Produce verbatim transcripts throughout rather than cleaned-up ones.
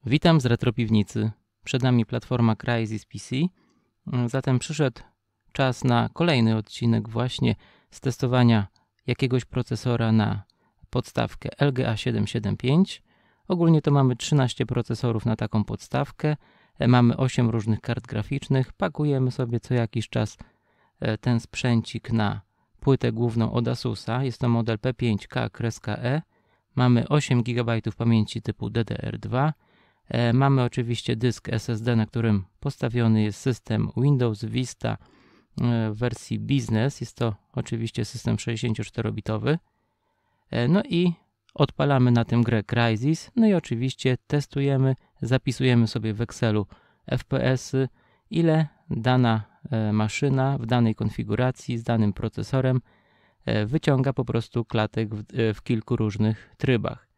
Witam z Retropiwnicy. Przed nami platforma Crysis P C. Zatem przyszedł czas na kolejny odcinek właśnie z testowania jakiegoś procesora na podstawkę L G A siedem siedem pięć. Ogólnie to mamy trzynaście procesorów na taką podstawkę. Mamy osiem różnych kart graficznych. Pakujemy sobie co jakiś czas ten sprzęcik na płytę główną od Asusa. Jest to model P pięć K E. Mamy osiem gigabajtów pamięci typu D D R dwa. Mamy oczywiście dysk S S D, na którym postawiony jest system Windows Vista w wersji Business. Jest to oczywiście system sześćdziesięcioczterobitowy. No i odpalamy na tym grę Crysis. No i oczywiście testujemy, zapisujemy sobie w Excelu F P S-y, ile dana maszyna w danej konfiguracji z danym procesorem wyciąga po prostu klatek w, w kilku różnych trybach.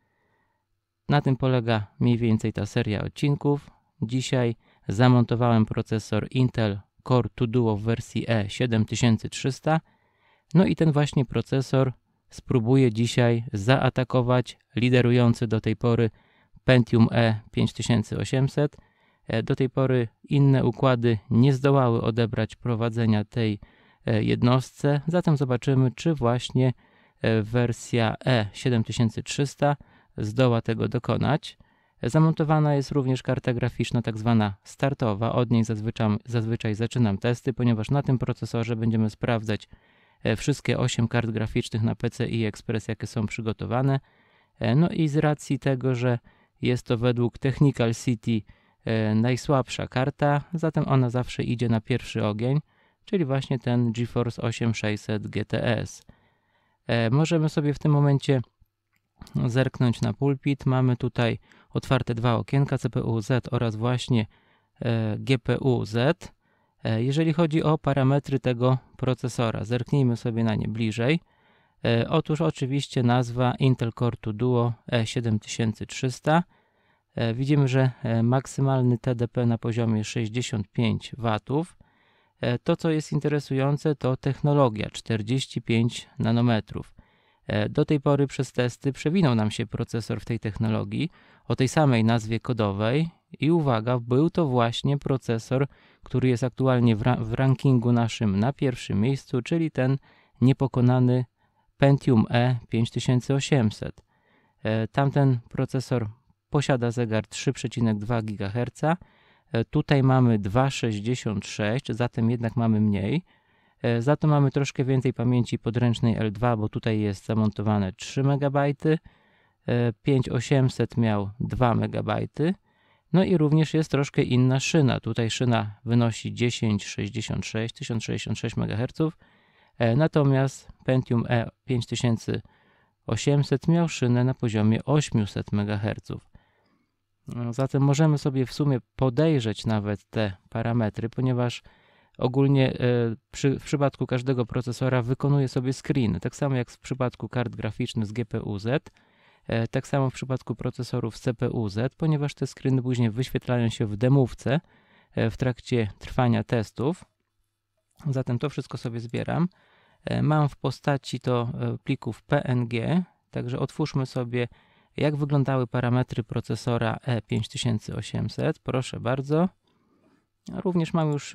Na tym polega mniej więcej ta seria odcinków. Dzisiaj zamontowałem procesor Intel Core dwa Duo w wersji E siedem tysięcy trzysta. No i ten właśnie procesor spróbuję dzisiaj zaatakować liderujący do tej pory Pentium E pięć tysięcy osiemset. Do tej pory inne układy nie zdołały odebrać prowadzenia tej jednostce. Zatem zobaczymy, czy właśnie wersja E siedem tysięcy trzysta zdoła tego dokonać. Zamontowana jest również karta graficzna tak zwana startowa. Od niej zazwyczaj, zazwyczaj zaczynam testy, ponieważ na tym procesorze będziemy sprawdzać wszystkie osiem kart graficznych na P C I Express, jakie są przygotowane. No i z racji tego, że jest to według Technical City najsłabsza karta, zatem ona zawsze idzie na pierwszy ogień, czyli właśnie ten GeForce osiem tysiąc sześćset G T S. Możemy sobie w tym momencie zerknąć na pulpit. Mamy tutaj otwarte dwa okienka, C P U Z oraz właśnie G P U Z. Jeżeli chodzi o parametry tego procesora, zerknijmy sobie na nie bliżej. Otóż oczywiście nazwa Intel Core dwa Duo E siedem tysięcy trzysta. Widzimy, że maksymalny T D P na poziomie sześćdziesiąt pięć watów. To, co jest interesujące, to technologia czterdzieści pięć nanometrów. Do tej pory przez testy przewinął nam się procesor w tej technologii o tej samej nazwie kodowej i uwaga, był to właśnie procesor, który jest aktualnie w, ra w rankingu naszym na pierwszym miejscu, czyli ten niepokonany Pentium E pięć tysięcy osiemset. Tamten procesor posiada zegar trzy przecinek dwa gigaherca. Tutaj mamy dwa przecinek sześćdziesiąt sześć, zatem jednak mamy mniej. Za to mamy troszkę więcej pamięci podręcznej L dwa, bo tutaj jest zamontowane trzy megabajty. pięć tysięcy osiemset miał dwa megabajty. No i również jest troszkę inna szyna. Tutaj szyna wynosi dziesięć przecinek sześćdziesiąt sześć, tysiąc sześćdziesiąt sześć megaherców. Natomiast Pentium E pięć tysięcy osiemset miał szynę na poziomie osiemset megaherców. Zatem możemy sobie w sumie podejrzeć nawet te parametry, ponieważ ogólnie przy, w przypadku każdego procesora wykonuje sobie screen, tak samo jak w przypadku kart graficznych z G P U Z, tak samo w przypadku procesorów z C P U Z, ponieważ te screeny później wyświetlają się w demówce w trakcie trwania testów. Zatem to wszystko sobie zbieram. Mam w postaci to plików P N G, także otwórzmy sobie, jak wyglądały parametry procesora E pięć tysięcy osiemset. Proszę bardzo. Również mam już,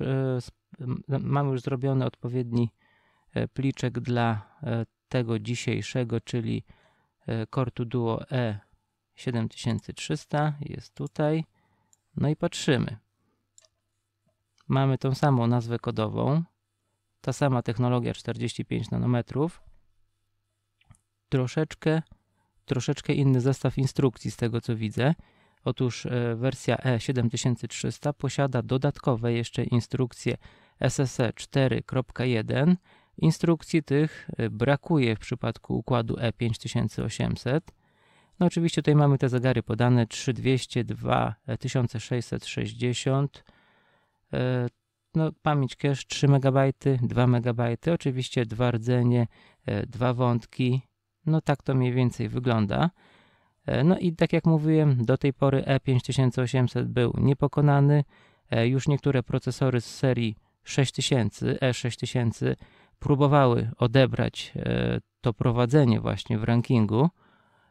mam już zrobiony odpowiedni pliczek dla tego dzisiejszego, czyli Core dwa Duo E siedem tysięcy trzysta. Jest tutaj. No i patrzymy. Mamy tą samą nazwę kodową. Ta sama technologia czterdzieści pięć nanometrów. Troszeczkę, troszeczkę inny zestaw instrukcji z tego, co widzę. Otóż wersja E siedem tysięcy trzysta posiada dodatkowe jeszcze instrukcje S S E cztery kropka jeden. Instrukcji tych brakuje w przypadku układu E pięć tysięcy osiemset. No oczywiście tutaj mamy te zegary podane trzy tysiące dwieście, dwa tysiące sześćset sześćdziesiąt. No, pamięć cache trzy megabajty, dwa megabajty. Oczywiście dwa rdzenie, dwa wątki. No tak to mniej więcej wygląda. No i tak jak mówiłem, do tej pory E pięć tysięcy osiemset był niepokonany. Już niektóre procesory z serii sześć tysięcy, E sześć tysięcy próbowały odebrać to prowadzenie właśnie w rankingu.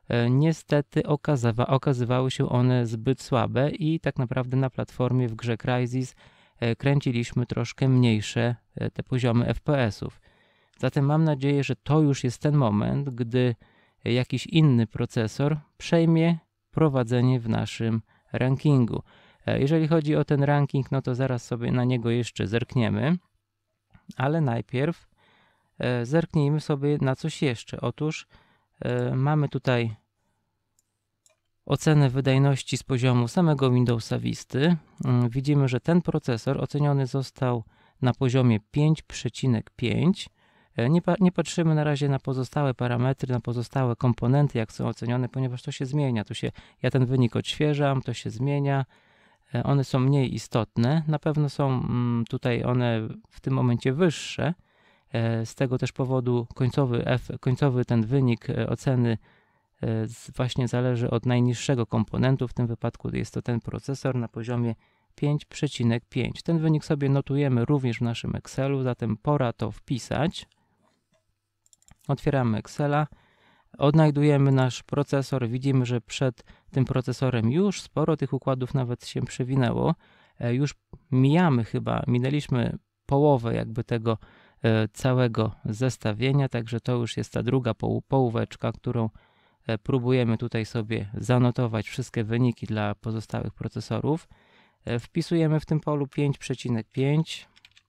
Niestety okazywa, okazywały się one zbyt słabe i tak naprawdę na platformie w grze Crysis kręciliśmy troszkę mniejsze te poziomy F P S-ów. Zatem mam nadzieję, że to już jest ten moment, gdy jakiś inny procesor przejmie prowadzenie w naszym rankingu. Jeżeli chodzi o ten ranking, no to zaraz sobie na niego jeszcze zerkniemy, ale najpierw zerknijmy sobie na coś jeszcze. Otóż mamy tutaj ocenę wydajności z poziomu samego Windowsa Visty. Widzimy, że ten procesor oceniony został na poziomie pięć przecinek pięć. Nie, pa nie patrzymy na razie na pozostałe parametry, na pozostałe komponenty, jak są ocenione, ponieważ to się zmienia. To się, ja ten wynik odświeżam, to się zmienia. One są mniej istotne. Na pewno są tutaj one w tym momencie wyższe. Z tego też powodu końcowy, F, końcowy ten wynik oceny właśnie zależy od najniższego komponentu. W tym wypadku jest to ten procesor na poziomie pięć przecinek pięć. Ten wynik sobie notujemy również w naszym Excelu, zatem pora to wpisać. Otwieramy Excela, odnajdujemy nasz procesor, widzimy, że przed tym procesorem już sporo tych układów nawet się przewinęło. Już mijamy chyba, minęliśmy połowę jakby tego całego zestawienia, także to już jest ta druga połóweczka, którą próbujemy tutaj sobie zanotować wszystkie wyniki dla pozostałych procesorów. Wpisujemy w tym polu pięć przecinek pięć.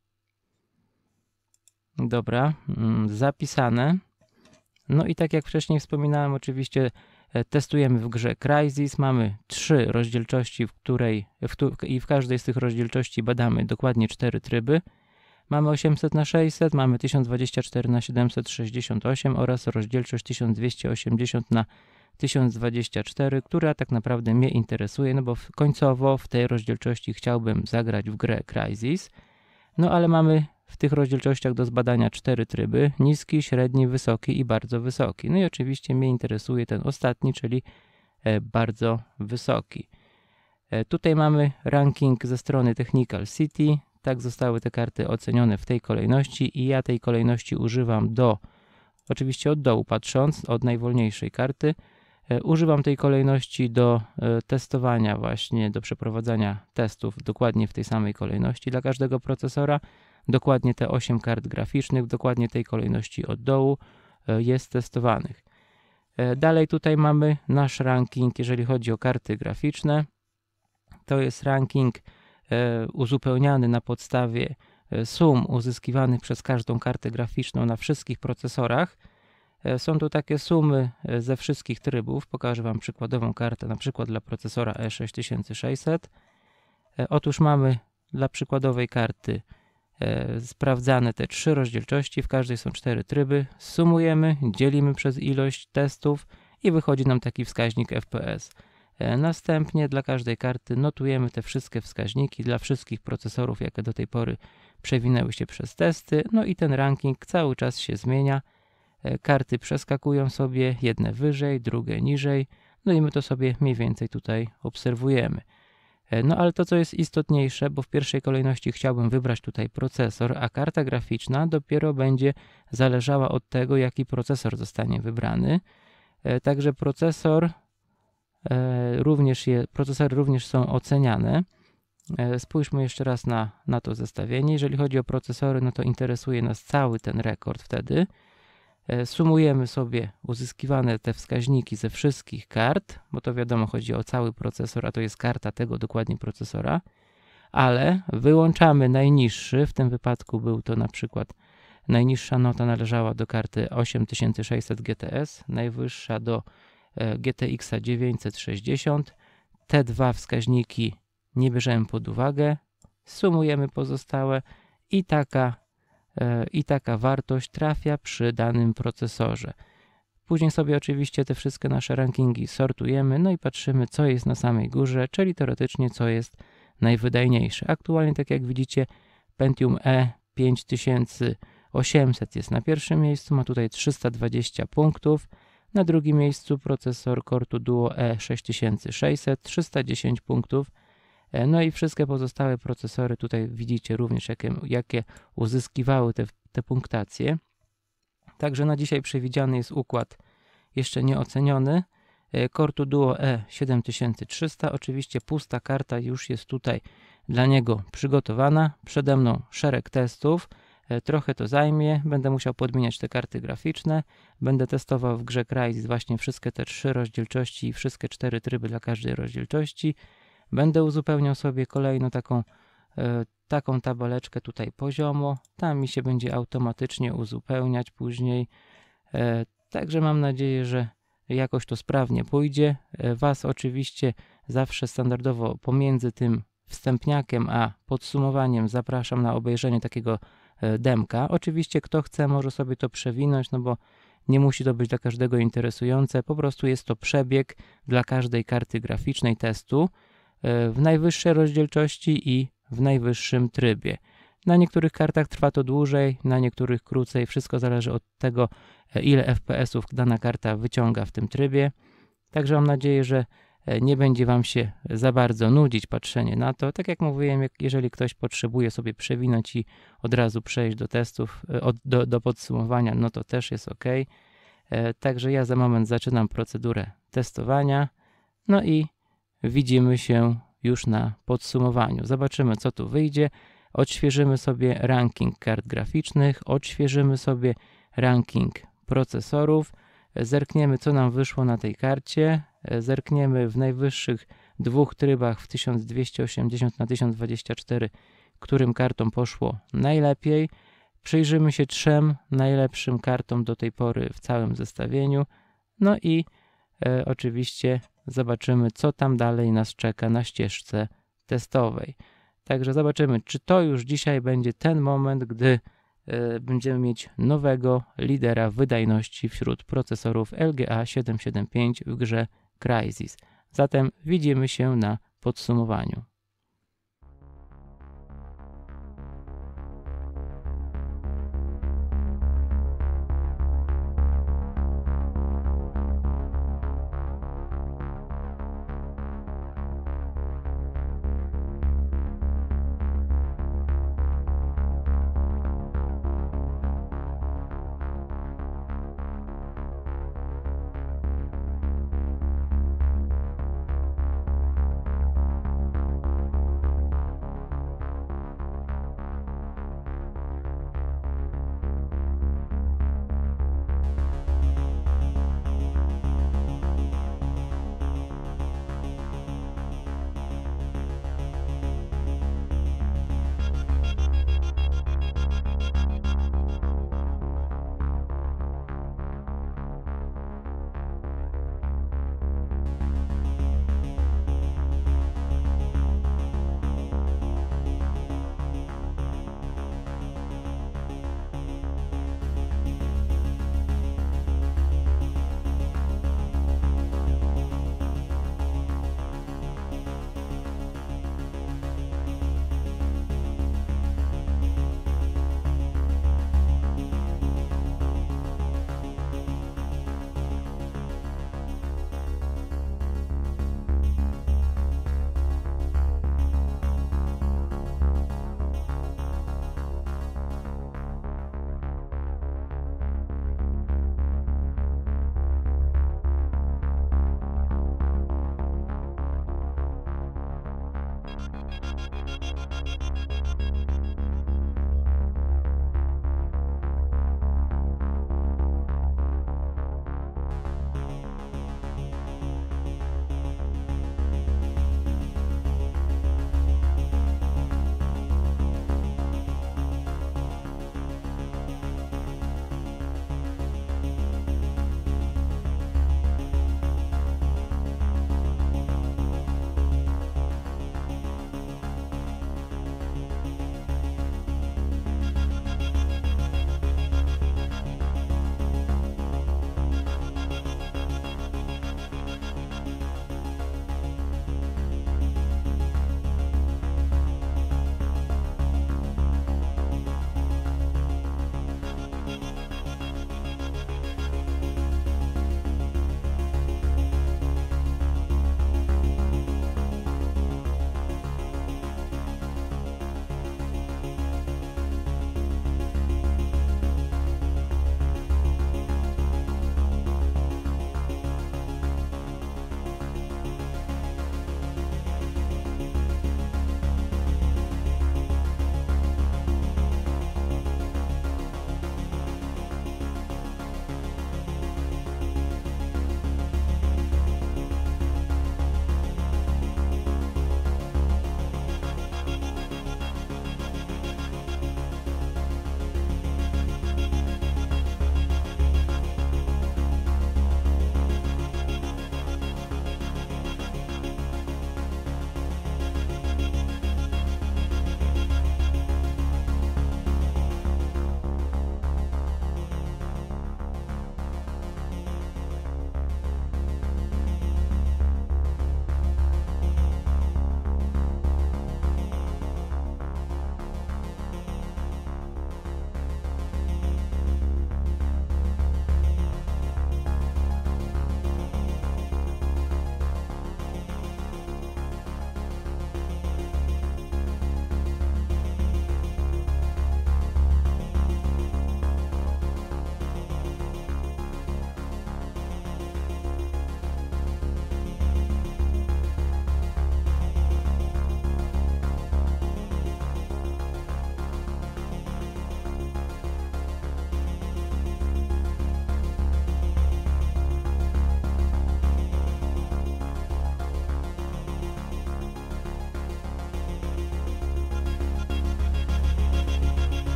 Dobra, zapisane. No i tak jak wcześniej wspominałem, oczywiście testujemy w grze Crysis. Mamy trzy rozdzielczości, w której w tu, i w każdej z tych rozdzielczości badamy dokładnie cztery tryby. Mamy osiemset na sześćset, mamy tysiąc dwadzieścia cztery na siedemset sześćdziesiąt osiem oraz rozdzielczość tysiąc dwieście osiemdziesiąt na tysiąc dwadzieścia cztery, która tak naprawdę mnie interesuje, no bo w, końcowo w tej rozdzielczości chciałbym zagrać w grę Crysis. No ale mamy w tych rozdzielczościach do zbadania cztery tryby: niski, średni, wysoki i bardzo wysoki. No i oczywiście mnie interesuje ten ostatni, czyli e, bardzo wysoki. E, tutaj mamy ranking ze strony Technical City. Tak zostały te karty ocenione w tej kolejności i ja tej kolejności używam do, oczywiście od dołu patrząc, od najwolniejszej karty. E, używam tej kolejności do e, testowania właśnie, do przeprowadzania testów dokładnie w tej samej kolejności dla każdego procesora. Dokładnie te osiem kart graficznych, dokładnie tej kolejności od dołu e, jest testowanych. E, dalej tutaj mamy nasz ranking, jeżeli chodzi o karty graficzne. To jest ranking e, uzupełniany na podstawie e, sum uzyskiwanych przez każdą kartę graficzną na wszystkich procesorach. E, są tu takie sumy e, ze wszystkich trybów. Pokażę Wam przykładową kartę, na przykład dla procesora E sześć tysięcy sześćset. E, otóż mamy dla przykładowej karty e, sprawdzane te trzy rozdzielczości, w każdej są cztery tryby. Sumujemy, dzielimy przez ilość testów i wychodzi nam taki wskaźnik F P S. Następnie dla każdej karty notujemy te wszystkie wskaźniki dla wszystkich procesorów, jakie do tej pory przewinęły się przez testy. No i ten ranking cały czas się zmienia. Karty przeskakują sobie, jedne wyżej, drugie niżej. No i my to sobie mniej więcej tutaj obserwujemy. No ale to, co jest istotniejsze, bo w pierwszej kolejności chciałbym wybrać tutaj procesor, a karta graficzna dopiero będzie zależała od tego, jaki procesor zostanie wybrany. Także procesor Również je, procesory również są oceniane. Spójrzmy jeszcze raz na, na to zestawienie. Jeżeli chodzi o procesory, no to interesuje nas cały ten rekord wtedy. Sumujemy sobie uzyskiwane te wskaźniki ze wszystkich kart, bo to wiadomo, chodzi o cały procesor, a to jest karta tego dokładnie procesora, ale wyłączamy najniższy, w tym wypadku był to na przykład najniższa nota należała do karty osiem tysięcy sześćset G T S, najwyższa do G T X dziewięćset sześćdziesiąt. Te dwa wskaźniki nie bierzemy pod uwagę, sumujemy pozostałe i taka, e, i taka wartość trafia przy danym procesorze. Później sobie oczywiście te wszystkie nasze rankingi sortujemy, no i patrzymy, co jest na samej górze, czyli teoretycznie co jest najwydajniejsze. Aktualnie, tak jak widzicie, Pentium E pięć tysięcy osiemset jest na pierwszym miejscu, ma tutaj trzysta dwadzieścia punktów. Na drugim miejscu procesor Core dwa Duo E sześć tysięcy sześćset, trzysta dziesięć punktów. No i wszystkie pozostałe procesory tutaj widzicie również, jakie, jakie uzyskiwały te, te punktacje. Także na dzisiaj przewidziany jest układ jeszcze nieoceniony. Core Duo E siedem tysięcy trzysta. Oczywiście pusta karta już jest tutaj dla niego przygotowana. Przede mną szereg testów. Trochę to zajmie, będę musiał podmieniać te karty graficzne, będę testował w grze Crysis właśnie wszystkie te trzy rozdzielczości i wszystkie cztery tryby dla każdej rozdzielczości. Będę uzupełniał sobie kolejną taką, e, taką tabeleczkę tutaj poziomo, tam mi się będzie automatycznie uzupełniać później, e, także mam nadzieję, że jakoś to sprawnie pójdzie. E, Was oczywiście zawsze standardowo pomiędzy tym wstępniakiem a podsumowaniem zapraszam na obejrzenie takiego demka. Oczywiście kto chce może sobie to przewinąć, no bo nie musi to być dla każdego interesujące, po prostu jest to przebieg dla każdej karty graficznej testu w najwyższej rozdzielczości i w najwyższym trybie. Na niektórych kartach trwa to dłużej, na niektórych krócej, wszystko zależy od tego, ile F P S ów dana karta wyciąga w tym trybie. Także mam nadzieję, że nie będzie Wam się za bardzo nudzić patrzenie na to. Tak jak mówiłem, jeżeli ktoś potrzebuje sobie przewinąć i od razu przejść do testów, do, do podsumowania, no to też jest ok. Także ja za moment zaczynam procedurę testowania, no i widzimy się już na podsumowaniu. Zobaczymy, co tu wyjdzie. Odświeżymy sobie ranking kart graficznych, odświeżymy sobie ranking procesorów, zerkniemy, co nam wyszło na tej karcie, zerkniemy w najwyższych dwóch trybach w tysiąc dwieście osiemdziesiąt na tysiąc dwadzieścia cztery, którym kartom poszło najlepiej. Przyjrzymy się trzem najlepszym kartom do tej pory w całym zestawieniu. No i e, oczywiście zobaczymy, co tam dalej nas czeka na ścieżce testowej. Także zobaczymy, czy to już dzisiaj będzie ten moment, gdy e, będziemy mieć nowego lidera wydajności wśród procesorów L G A siedem siedem pięć w grze Crysis. Zatem widzimy się na podsumowaniu.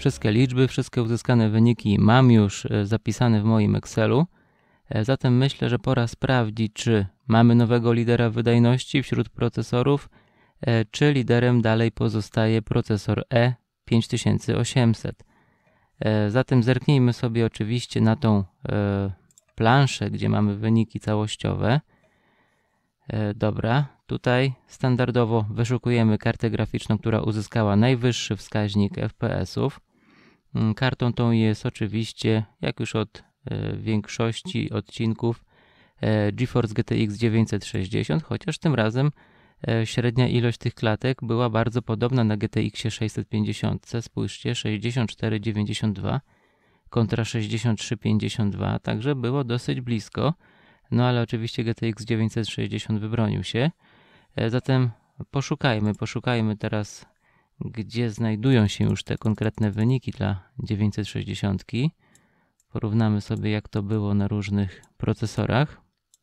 Wszystkie liczby, wszystkie uzyskane wyniki mam już zapisane w moim Excelu. Zatem myślę, że pora sprawdzić, czy mamy nowego lidera wydajności wśród procesorów, czy liderem dalej pozostaje procesor E pięć tysięcy osiemset. Zatem zerknijmy sobie oczywiście na tą planszę, gdzie mamy wyniki całościowe. Dobra, tutaj standardowo wyszukujemy kartę graficzną, która uzyskała najwyższy wskaźnik F P S-ów. Kartą tą jest oczywiście, jak już od większości odcinków, GeForce G T X dziewięćset sześćdziesiąt, chociaż tym razem średnia ilość tych klatek była bardzo podobna na G T X sześćset pięćdziesiąt. Spójrzcie, sześćdziesiąt cztery dziewięćdziesiąt dwa kontra sześćdziesiąt trzy pięćdziesiąt dwa, także było dosyć blisko. No ale oczywiście G T X dziewięćset sześćdziesiąt wybronił się. Zatem poszukajmy, poszukajmy teraz, gdzie znajdują się już te konkretne wyniki dla dziewięćset sześćdziesiąt. Porównamy sobie, jak to było na różnych procesorach.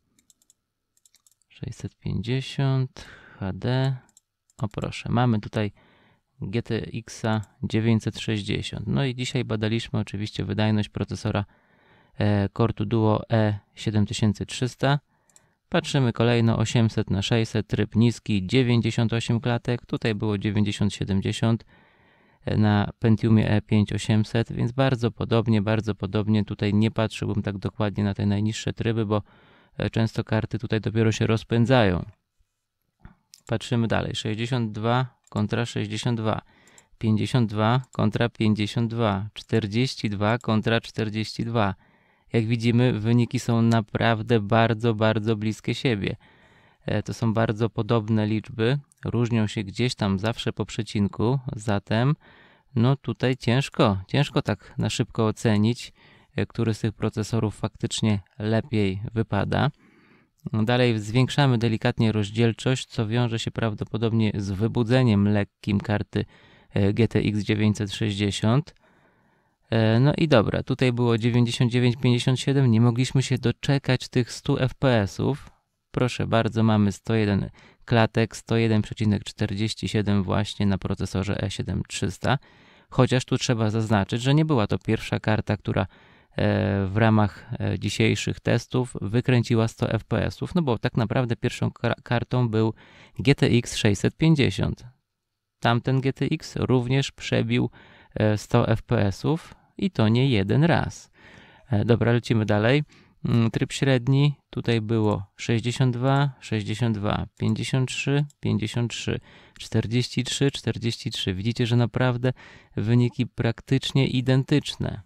sześćset pięćdziesiąt H D. O proszę, mamy tutaj G T X dziewięćset sześćdziesiąt. No i dzisiaj badaliśmy oczywiście wydajność procesora Core to Duo E siedem tysięcy trzysta. Patrzymy kolejno osiemset na sześćset, tryb niski, dziewięćdziesiąt osiem klatek, tutaj było dziewięćdziesiąt siedemdziesiąt na Pentiumie E pięć osiemset, więc bardzo podobnie, bardzo podobnie. Tutaj nie patrzyłbym tak dokładnie na te najniższe tryby, bo często karty tutaj dopiero się rozpędzają. Patrzymy dalej, sześćdziesiąt dwa kontra sześćdziesiąt dwa, pięćdziesiąt dwa kontra pięćdziesiąt dwa, czterdzieści dwa kontra czterdzieści dwa. Jak widzimy, wyniki są naprawdę bardzo, bardzo bliskie siebie. To są bardzo podobne liczby, różnią się gdzieś tam zawsze po przecinku, zatem no tutaj ciężko, ciężko tak na szybko ocenić, który z tych procesorów faktycznie lepiej wypada. Dalej zwiększamy delikatnie rozdzielczość, co wiąże się prawdopodobnie z wybudzeniem lekkim karty G T X dziewięćset sześćdziesiąt. No i dobra, tutaj było dziewięćdziesiąt dziewięć pięćdziesiąt siedem, nie mogliśmy się doczekać tych stu F P S-ów. Proszę bardzo, mamy sto jeden klatek, sto jeden przecinek czterdzieści siedem właśnie na procesorze E siedem tysiąc trzysta. Chociaż tu trzeba zaznaczyć, że nie była to pierwsza karta, która w ramach dzisiejszych testów wykręciła sto F P S-ów, no bo tak naprawdę pierwszą kartą był G T X sześćset pięćdziesiąt. Tamten G T X również przebił sto F P S-ów i to nie jeden raz. Dobra, lecimy dalej. Tryb średni, tutaj było sześćdziesiąt dwa, sześćdziesiąt dwa, pięćdziesiąt trzy, pięćdziesiąt trzy, czterdzieści trzy, czterdzieści trzy. Widzicie, że naprawdę wyniki praktycznie identyczne.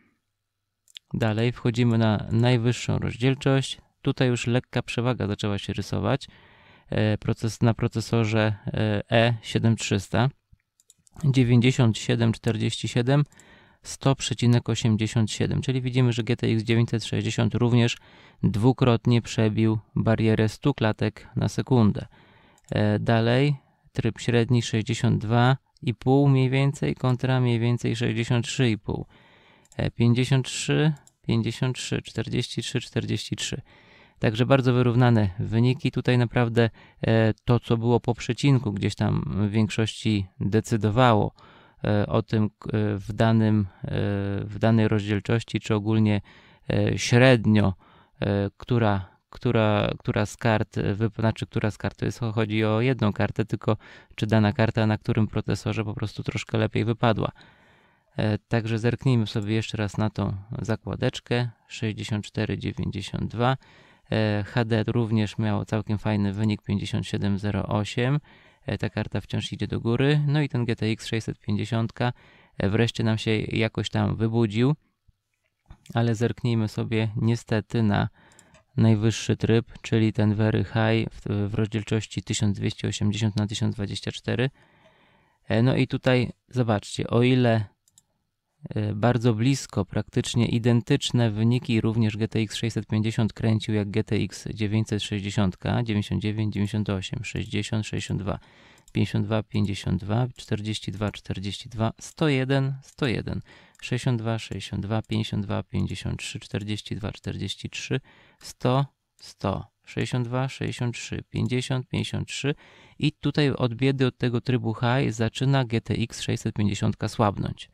Dalej wchodzimy na najwyższą rozdzielczość. Tutaj już lekka przewaga zaczęła się rysować Proces, na procesorze E siedem tysięcy trzysta. dziewięćdziesiąt siedem czterdzieści siedem, sto przecinek osiemdziesiąt siedem, czyli widzimy, że G T X dziewięćset sześćdziesiąt również dwukrotnie przebił barierę stu klatek na sekundę. Dalej tryb średni sześćdziesiąt dwa i pół mniej więcej kontra mniej więcej sześćdziesiąt trzy i pół. pięćdziesiąt trzy, pięćdziesiąt trzy, czterdzieści trzy, czterdzieści trzy. Także bardzo wyrównane wyniki. Tutaj naprawdę to, co było po przecinku, gdzieś tam w większości decydowało o tym w, danym, w danej rozdzielczości, czy ogólnie średnio, która, która, która z kart, znaczy która z kart, to jest, chodzi o jedną kartę, tylko czy dana karta na którym procesorze po prostu troszkę lepiej wypadła. Także zerknijmy sobie jeszcze raz na tą zakładeczkę sześćdziesiąt cztery dziewięćdziesiąt dwa. H D również miało całkiem fajny wynik pięćdziesiąt siedem zero osiem. Ta karta wciąż idzie do góry. No i ten G T X sześćset pięćdziesiąt wreszcie nam się jakoś tam wybudził. Ale zerknijmy sobie niestety na najwyższy tryb, czyli ten Very High w, w rozdzielczości tysiąc dwieście osiemdziesiąt na tysiąc dwadzieścia cztery. No i tutaj zobaczcie, o ile bardzo blisko, praktycznie identyczne wyniki również G T X sześćset pięćdziesiąt kręcił jak G T X dziewięćset sześćdziesiąt, dziewięćdziesiąt dziewięć dziewięćdziesiąt osiem, sześćdziesiąt sześćdziesiąt dwa, pięćdziesiąt dwa pięćdziesiąt dwa, czterdzieści dwa czterdzieści dwa, sto jeden sto jeden, sześćdziesiąt dwa sześćdziesiąt dwa, pięćdziesiąt dwa pięćdziesiąt trzy, czterdzieści dwa czterdzieści trzy, sto sto, sześćdziesiąt dwa sześćdziesiąt trzy, pięćdziesiąt pięćdziesiąt trzy i tutaj od biedy od tego trybu high zaczyna G T X sześćset pięćdziesiąt słabnąć.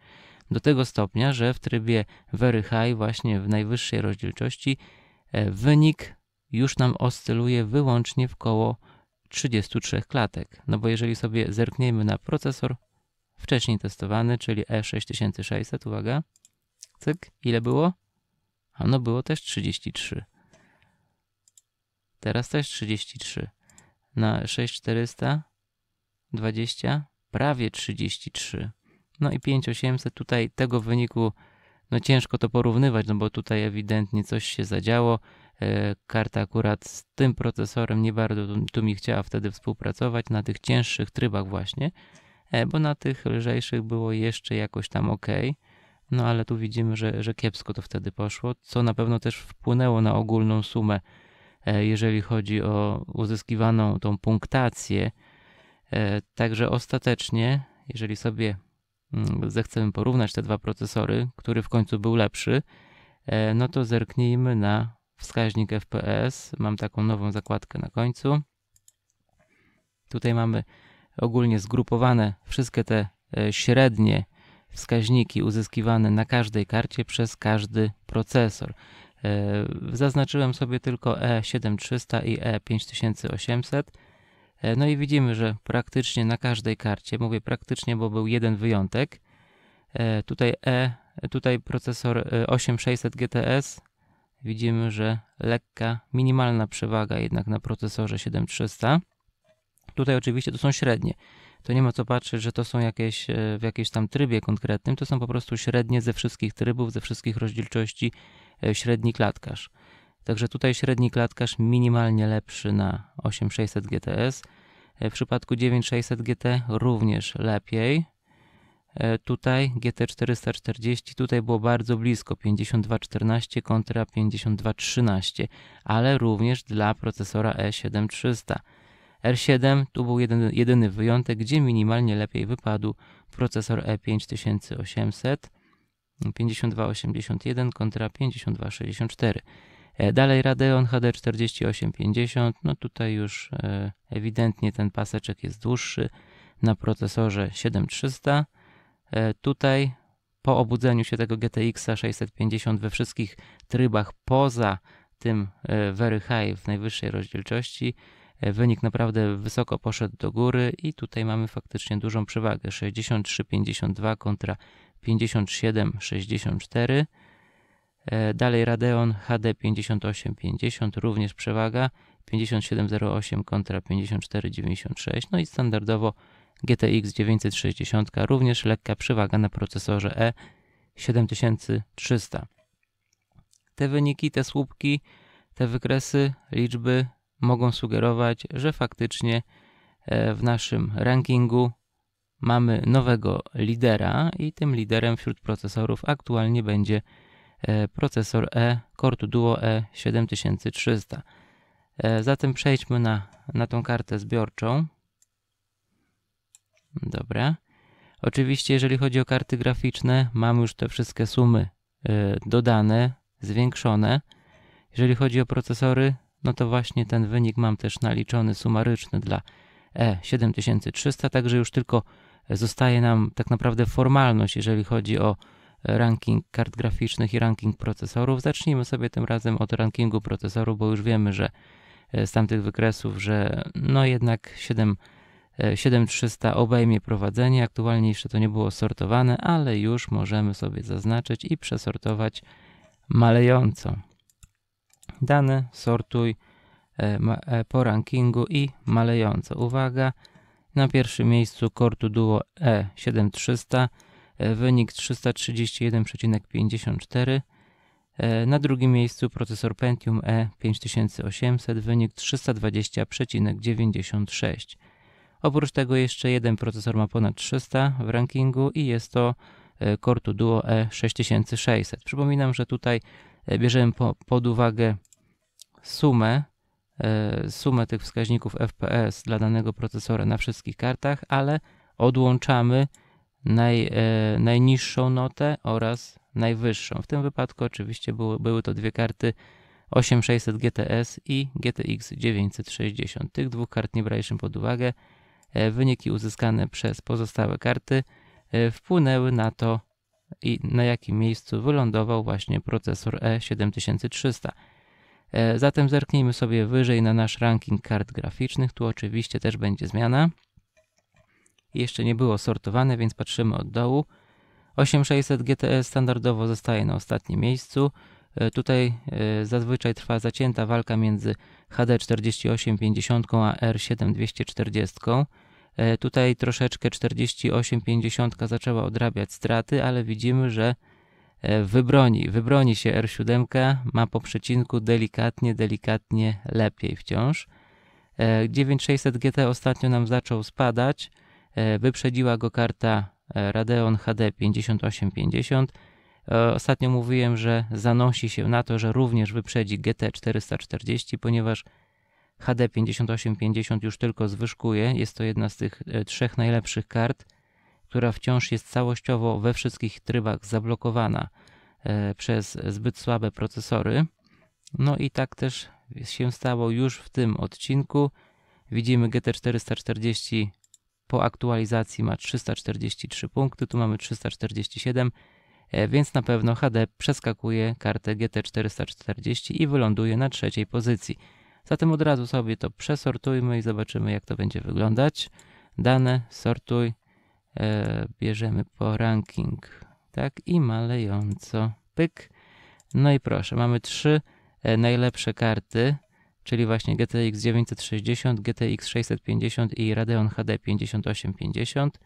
do tego stopnia, że w trybie Very High, właśnie w najwyższej rozdzielczości, wynik już nam oscyluje wyłącznie w koło trzydziestu trzech klatek. No bo jeżeli sobie zerkniemy na procesor wcześniej testowany, czyli E sześć tysięcy sześćset, uwaga, cyk, ile było? A no było też trzydzieści trzy. Teraz też trzydzieści trzy. Na sześć tysięcy czterysta dwadzieścia prawie trzydzieści trzy. No i pięć tysięcy osiemset, tutaj tego wyniku no ciężko to porównywać, no bo tutaj ewidentnie coś się zadziało. E, karta akurat z tym procesorem nie bardzo tu, tu mi chciała wtedy współpracować na tych cięższych trybach właśnie, e, bo na tych lżejszych było jeszcze jakoś tam ok. No ale tu widzimy, że, że kiepsko to wtedy poszło, co na pewno też wpłynęło na ogólną sumę, e, jeżeli chodzi o uzyskiwaną tą punktację. E, także ostatecznie, jeżeli sobie zechcemy porównać te dwa procesory, który w końcu był lepszy, no to zerknijmy na wskaźnik F P S. Mam taką nową zakładkę na końcu. Tutaj mamy ogólnie zgrupowane wszystkie te średnie wskaźniki uzyskiwane na każdej karcie przez każdy procesor. Zaznaczyłem sobie tylko E siedem tysięcy trzysta i E pięć tysięcy osiemset. No i widzimy, że praktycznie na każdej karcie, mówię praktycznie, bo był jeden wyjątek, tutaj E, tutaj procesor osiem tysięcy sześćset G T S, widzimy, że lekka, minimalna przewaga jednak na procesorze siedem tysięcy trzysta. Tutaj oczywiście to są średnie, to nie ma co patrzeć, że to są jakieś w jakimś tam trybie konkretnym, to są po prostu średnie ze wszystkich trybów, ze wszystkich rozdzielczości, średni klatkarz. Także tutaj średni klatkarz minimalnie lepszy na osiem tysięcy sześćset G T S. W przypadku dziewięć tysięcy sześćset G T również lepiej. Tutaj G T czterysta czterdzieści, tutaj było bardzo blisko, pięćdziesiąt dwa czternaście kontra pięćdziesiąt dwa trzynaście, ale również dla procesora E siedem tysięcy trzysta. R siedem tu był jeden, jedyny wyjątek, gdzie minimalnie lepiej wypadł procesor E pięć tysięcy osiemset, pięćdziesiąt dwa osiemdziesiąt jeden kontra pięćdziesiąt dwa sześćdziesiąt cztery. Dalej Radeon H D czterdzieści osiem pięćdziesiąt, no tutaj już e, ewidentnie ten paseczek jest dłuższy na procesorze siedem tysięcy trzysta. E, tutaj po obudzeniu się tego G T X sześćset pięćdziesiąt we wszystkich trybach poza tym e, Very High w najwyższej rozdzielczości, e, wynik naprawdę wysoko poszedł do góry i tutaj mamy faktycznie dużą przewagę, sześćdziesiąt trzy pięćdziesiąt dwa kontra pięćdziesiąt siedem sześćdziesiąt cztery. Dalej Radeon H D pięćdziesiąt osiem pięćdziesiąt, również przewaga, pięćdziesiąt siedem zero osiem kontra pięćdziesiąt cztery dziewięćdziesiąt sześć, no i standardowo G T X dziewięćset sześćdziesiąt, również lekka przewaga na procesorze E siedem tysięcy trzysta. Te wyniki, te słupki, te wykresy, liczby mogą sugerować, że faktycznie w naszym rankingu mamy nowego lidera i tym liderem wśród procesorów aktualnie będzie procesor E Core to Duo E siedem tysięcy trzysta. Zatem przejdźmy na, na tą kartę zbiorczą. Dobra. Oczywiście jeżeli chodzi o karty graficzne, mam już te wszystkie sumy dodane, zwiększone. Jeżeli chodzi o procesory, no to właśnie ten wynik mam też naliczony sumaryczny dla E siedem tysięcy trzysta, także już tylko zostaje nam tak naprawdę formalność, jeżeli chodzi o ranking kart graficznych i ranking procesorów. Zacznijmy sobie tym razem od rankingu procesorów, bo już wiemy, że z tamtych wykresów, że no jednak siedem tysięcy trzysta obejmie prowadzenie. Aktualnie jeszcze to nie było sortowane, ale już możemy sobie zaznaczyć i przesortować malejąco. Dane sortuj po rankingu i malejąco. Uwaga, na pierwszym miejscu Core to Duo E siedem tysięcy trzysta, wynik trzysta trzydzieści jeden przecinek pięćdziesiąt cztery. Na drugim miejscu procesor Pentium E pięć tysięcy osiemset, wynik trzysta dwadzieścia przecinek dziewięćdziesiąt sześć. Oprócz tego jeszcze jeden procesor ma ponad trzysta w rankingu i jest to Core to Duo E sześć tysięcy sześćset. Przypominam, że tutaj bierzemy po, pod uwagę sumę, sumę tych wskaźników F P S dla danego procesora na wszystkich kartach, ale odłączamy naj, najniższą notę oraz najwyższą. W tym wypadku oczywiście były, były to dwie karty osiem tysięcy sześćset G T S i G T X dziewięćset sześćdziesiąt. Tych dwóch kart nie braliśmy pod uwagę. Wyniki uzyskane przez pozostałe karty wpłynęły na to, i na jakim miejscu wylądował właśnie procesor E siedem tysięcy trzysta. Zatem zerknijmy sobie wyżej na nasz ranking kart graficznych. Tu oczywiście też będzie zmiana. Jeszcze nie było sortowane, więc patrzymy od dołu. osiem tysięcy sześćset G T S standardowo zostaje na ostatnim miejscu. Tutaj zazwyczaj trwa zacięta walka między H D czterdzieści osiem pięćdziesiąt a R siedem dwieście czterdzieści. Tutaj troszeczkę czterdzieści osiem pięćdziesiąt zaczęła odrabiać straty, ale widzimy, że wybroni, wybroni się R siedem, ma po przecinku delikatnie, delikatnie lepiej wciąż. dziewięć tysięcy sześćset G T ostatnio nam zaczął spadać, wyprzedziła go karta Radeon H D pięćdziesiąt osiem pięćdziesiąt. Ostatnio mówiłem, że zanosi się na to, że również wyprzedzi G T czterysta czterdzieści, ponieważ H D pięćdziesiąt osiem pięćdziesiąt już tylko zwyżkuje. Jest to jedna z tych trzech najlepszych kart, która wciąż jest całościowo we wszystkich trybach zablokowana przez zbyt słabe procesory. No i tak też się stało już w tym odcinku. Widzimy G T czterysta czterdzieści po aktualizacji ma trzysta czterdzieści trzy punkty, tu mamy trzysta czterdzieści siedem, więc na pewno H D przeskakuje kartę G T czterysta czterdzieści i wyląduje na trzeciej pozycji. Zatem od razu sobie to przesortujmy i zobaczymy, jak to będzie wyglądać. Dane, sortuj, e, bierzemy po ranking, tak, i malejąco, pyk. No i proszę, mamy trzy e, najlepsze karty, czyli właśnie G T X dziewięćset sześćdziesiąt, G T X sześćset pięćdziesiąt i Radeon H D pięćdziesiąt osiem pięćdziesiąt.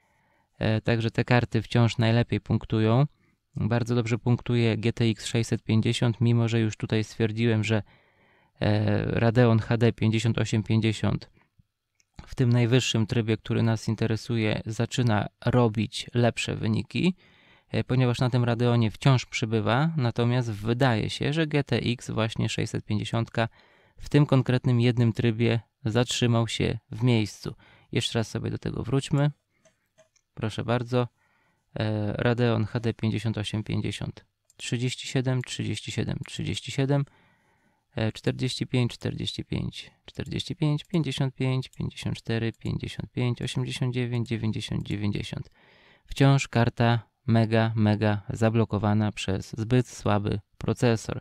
E, także te karty wciąż najlepiej punktują. Bardzo dobrze punktuje G T X sześćset pięćdziesiąt, mimo że już tutaj stwierdziłem, że e, Radeon H D pięćdziesiąt osiem pięćdziesiąt w tym najwyższym trybie, który nas interesuje, zaczyna robić lepsze wyniki, e, ponieważ na tym Radeonie wciąż przybywa, natomiast wydaje się, że G T X właśnie sześćset pięćdziesiąt w tym konkretnym jednym trybie zatrzymał się w miejscu. Jeszcze raz sobie do tego wróćmy. Proszę bardzo. E, Radeon H D pięćdziesiąt osiem pięćdziesiąt trzydzieści siedem, trzydzieści siedem, trzydzieści siedem, e, czterdzieści pięć, czterdzieści pięć, czterdzieści pięć, pięćdziesiąt pięć, pięćdziesiąt cztery, pięćdziesiąt pięć, osiemdziesiąt dziewięć, dziewięćdziesiąt, dziewięćdziesiąt. Wciąż karta mega, mega zablokowana przez zbyt słaby procesor.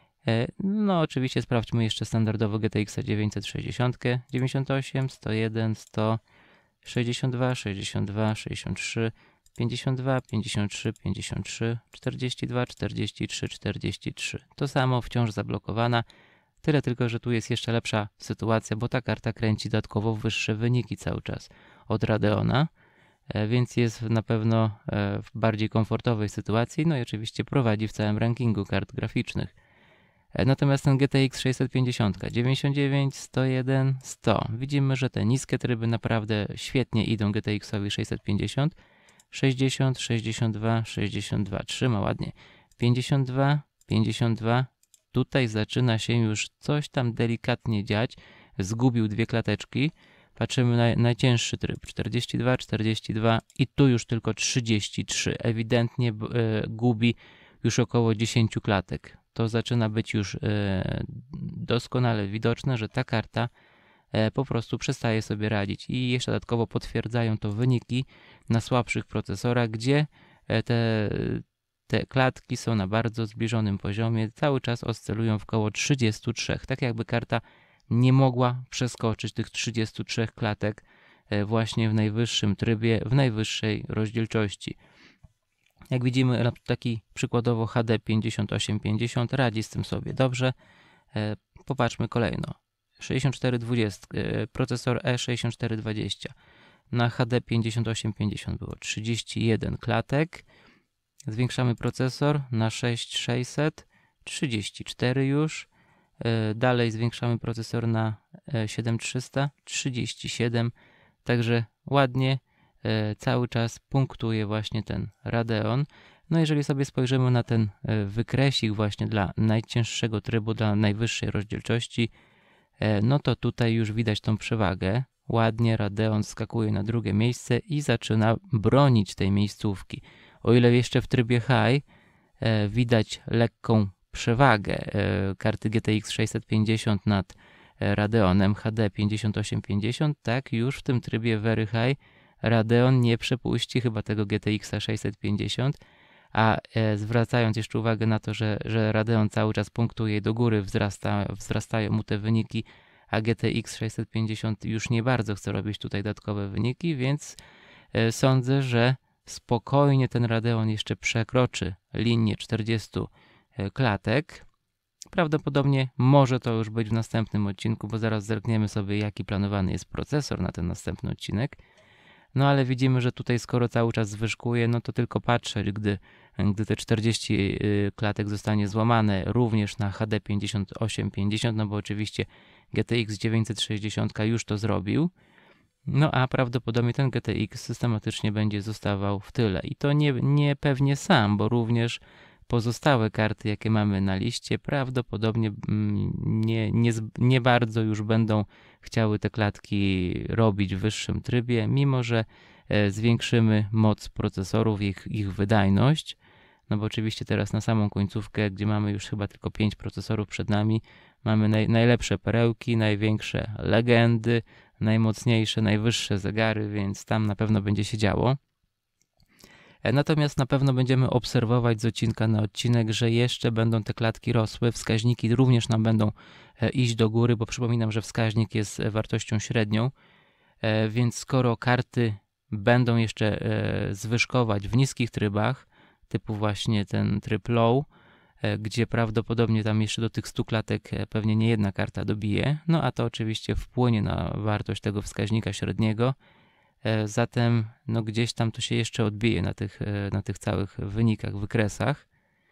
No oczywiście sprawdźmy jeszcze standardowo G T X dziewięćset sześćdziesiąt, dziewięćdziesiąt osiem, sto jeden, sto, sześćdziesiąt dwa, sześćdziesiąt dwa, sześćdziesiąt trzy, pięćdziesiąt dwa, pięćdziesiąt trzy, pięćdziesiąt trzy, czterdzieści dwa, czterdzieści trzy, czterdzieści trzy. To samo wciąż zablokowana. Tyle tylko, że tu jest jeszcze lepsza sytuacja, bo ta karta kręci dodatkowo wyższe wyniki cały czas od Radeona, więc jest na pewno w bardziej komfortowej sytuacji, no i oczywiście prowadzi w całym rankingu kart graficznych. Natomiast ten G T X sześćset pięćdziesiąt, dziewięćdziesiąt dziewięć, sto jeden, sto. Widzimy, że te niskie tryby naprawdę świetnie idą G T X-owi sześćset pięćdziesiąt. sześćdziesiąt, sześćdziesiąt dwa, sześćdziesiąt dwa, trzyma ładnie. pięćdziesiąt dwa, pięćdziesiąt dwa. Tutaj zaczyna się już coś tam delikatnie dziać. Zgubił dwie klateczki. Patrzymy na najcięższy tryb. czterdzieści dwa, czterdzieści dwa i tu już tylko trzydzieści trzy. Ewidentnie e, gubi już około dziesięć klatek. To zaczyna być już e, doskonale widoczne, że ta karta e, po prostu przestaje sobie radzić. I jeszcze dodatkowo potwierdzają to wyniki na słabszych procesorach, gdzie e, te, te klatki są na bardzo zbliżonym poziomie. Cały czas oscylują w około trzydzieści trzy. Tak jakby karta nie mogła przeskoczyć tych trzydziestu trzech klatek e, właśnie w najwyższym trybie, w najwyższej rozdzielczości. Jak widzimy, taki przykładowo H D pięćdziesiąt osiem pięćdziesiąt radzi z tym sobie dobrze. E, popatrzmy kolejno. sześćdziesiąt cztery dwadzieścia, e, procesor E sześćdziesiąt cztery dwadzieścia. Na H D pięćdziesiąt osiem pięćdziesiąt było trzydzieści jeden klatek. Zwiększamy procesor na sześć tysięcy sześćset, trzydzieści cztery już. E, dalej zwiększamy procesor na e, siedem tysięcy trzysta, trzydzieści siedem. Także ładnie. Cały czas punktuje właśnie ten Radeon. No jeżeli sobie spojrzymy na ten wykresik właśnie dla najcięższego trybu, dla najwyższej rozdzielczości, no to tutaj już widać tą przewagę. Ładnie Radeon skakuje na drugie miejsce i zaczyna bronić tej miejscówki. O ile jeszcze w trybie High widać lekką przewagę karty G T X sześćset pięćdziesiąt nad Radeonem H D pięćdziesiąt osiem pięćdziesiąt, tak już w tym trybie Very High Radeon nie przepuści chyba tego G T X sześćset pięćdziesiąt, a e, zwracając jeszcze uwagę na to, że, że Radeon cały czas punktuje do góry, wzrasta, wzrastają mu te wyniki, a G T X sześćset pięćdziesiąt już nie bardzo chce robić tutaj dodatkowe wyniki, więc e, sądzę, że spokojnie ten Radeon jeszcze przekroczy linię czterdziestu klatek. Prawdopodobnie może to już być w następnym odcinku, bo zaraz zerkniemy sobie, jaki planowany jest procesor na ten następny odcinek. No ale widzimy, że tutaj skoro cały czas zwyżkuje, no to tylko patrzeć, gdy, gdy te czterdzieści klatek zostanie złamane również na H D pięćdziesiąt osiem pięćdziesiąt, no bo oczywiście G T X dziewięćset sześćdziesiąt już to zrobił. No a prawdopodobnie ten G T X systematycznie będzie zostawał w tyle. I to nie, nie pewnie sam, bo również pozostałe karty, jakie mamy na liście, prawdopodobnie nie, nie, nie bardzo już będą chciały te klatki robić w wyższym trybie, mimo że zwiększymy moc procesorów, ich, ich wydajność. No bo oczywiście teraz na samą końcówkę, gdzie mamy już chyba tylko pięć procesorów przed nami, mamy naj, najlepsze perełki, największe legendy, najmocniejsze, najwyższe zegary, więc tam na pewno będzie się działo. Natomiast na pewno będziemy obserwować z odcinka na odcinek, że jeszcze będą te klatki rosły, wskaźniki również nam będą iść do góry, bo przypominam, że wskaźnik jest wartością średnią, więc skoro karty będą jeszcze zwyżkować w niskich trybach, typu właśnie ten tryb low, gdzie prawdopodobnie tam jeszcze do tych stu klatek pewnie nie jedna karta dobije, no a to oczywiście wpłynie na wartość tego wskaźnika średniego, zatem no gdzieś tam to się jeszcze odbije na tych, na tych całych wynikach, wykresach,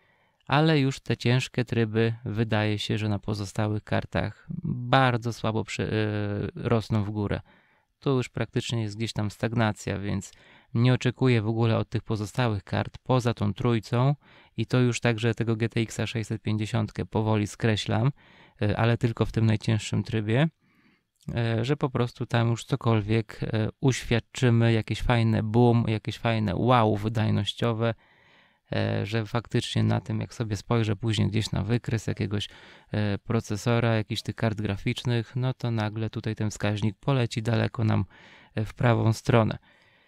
ale już te ciężkie tryby wydaje się, że na pozostałych kartach bardzo słabo przy, yy, rosną w górę. Tu już praktycznie jest gdzieś tam stagnacja, więc nie oczekuję w ogóle od tych pozostałych kart poza tą trójcą i to już także tego G T X sześćset pięćdziesiąt powoli skreślam, yy, ale tylko w tym najcięższym trybie, że po prostu tam już cokolwiek uświadczymy, jakieś fajne boom, jakieś fajne wow wydajnościowe, że faktycznie na tym, jak sobie spojrzę później gdzieś na wykres jakiegoś procesora, jakichś tych kart graficznych, no to nagle tutaj ten wskaźnik poleci daleko nam w prawą stronę.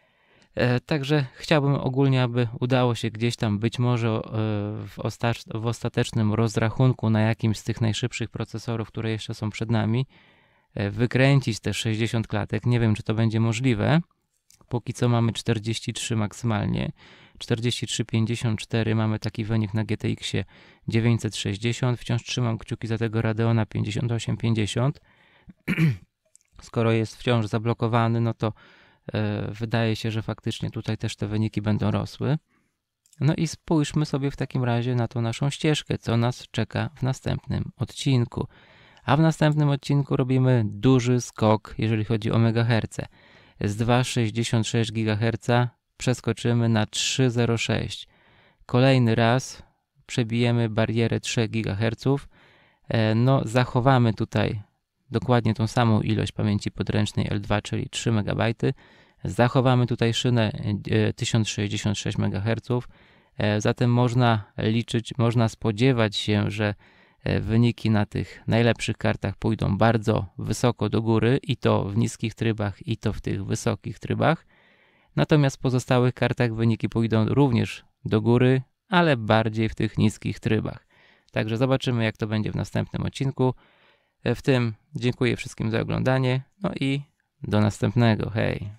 Także chciałbym ogólnie, aby udało się gdzieś tam być może w, osta- w ostatecznym rozrachunku na jakimś z tych najszybszych procesorów, które jeszcze są przed nami, wykręcić te sześćdziesiąt klatek. Nie wiem, czy to będzie możliwe. Póki co mamy czterdzieści trzy maksymalnie. czterdzieści trzy pięćdziesiąt cztery mamy taki wynik na G T X-ie dziewięćset sześćdziesiąt. Wciąż trzymam kciuki za tego Radeona pięćdziesiąt osiem pięćdziesiąt. Skoro jest wciąż zablokowany, no to e, wydaje się, że faktycznie tutaj też te wyniki będą rosły. No i spójrzmy sobie w takim razie na tą naszą ścieżkę, co nas czeka w następnym odcinku. A w następnym odcinku robimy duży skok, jeżeli chodzi o megaherce. Z dwa przecinek sześćdziesiąt sześć gigaherca przeskoczymy na trzy przecinek zero sześć. Kolejny raz przebijemy barierę trzy gigaherców. No, zachowamy tutaj dokładnie tą samą ilość pamięci podręcznej L dwa, czyli trzy megabajty. Zachowamy tutaj szynę tysiąc sześćdziesiąt sześć megaherców. Zatem można liczyć, można spodziewać się, że wyniki na tych najlepszych kartach pójdą bardzo wysoko do góry i to w niskich trybach i to w tych wysokich trybach. Natomiast w pozostałych kartach wyniki pójdą również do góry, ale bardziej w tych niskich trybach. Także zobaczymy, jak to będzie w następnym odcinku. W tym dziękuję wszystkim za oglądanie, no i do następnego. Hej!